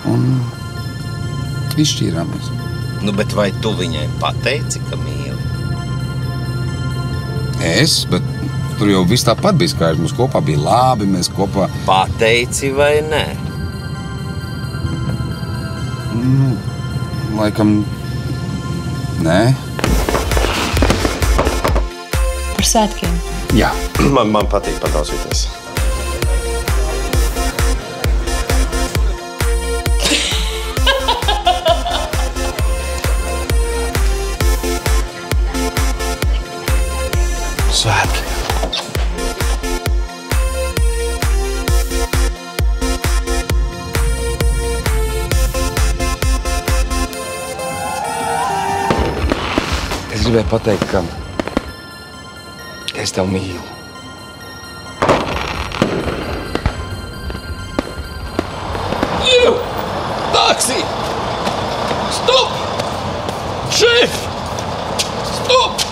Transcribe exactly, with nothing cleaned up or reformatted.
un izšķīrāmies. Nu, bet vai tu viņai pateici, ka mīli? Es, bet tur jau viss tāpat bija skaidrs. Mums kopā bija labi, mēs kopā... Pateici vai nē? Nu, laikam, nē. Par svētkiem? Jā. Man, man patīk padausīties. Svētki. Es gribēju pateikt, ka es tev mīlu. Iu! Taksi! Stop! Šef! Stop!